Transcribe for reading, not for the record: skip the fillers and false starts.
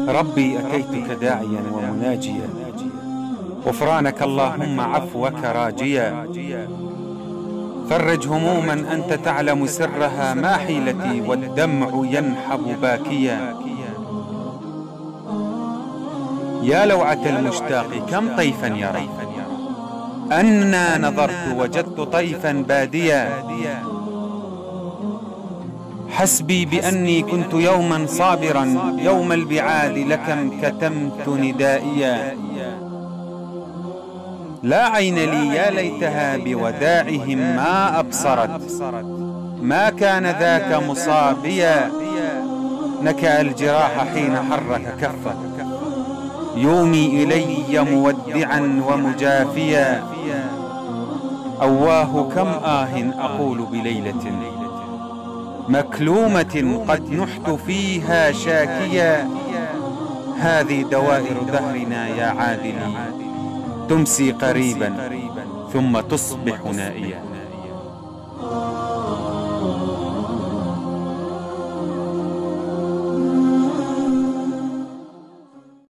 ربي أتيتك داعيا ومناجيا، غفرانك اللهم عفوك راجيا. فرج هموما أنت تعلم سرها، ما حيلتي والدمع ينحب باكيا. يا لوعة المشتاق كم طيفا يرى، أنا نظرت وجدت طيفا باديا. حسبي بأني كنت يوما صابرا، يوم البعاد لكم كتمت ندائيا. لا عين لي يا ليتها بوداعهم ما أبصرت، ما كان ذاك مصابيا. نكأ الجراح حين حرك كفه، يومي إلي مودعا ومجافيا. أواه كم أقول بليلة مكلومة قد نحت فيها شاكيا. هذه دوائر دهرنا يا عادلي، تمسي قريبا ثم تصبح نائيا.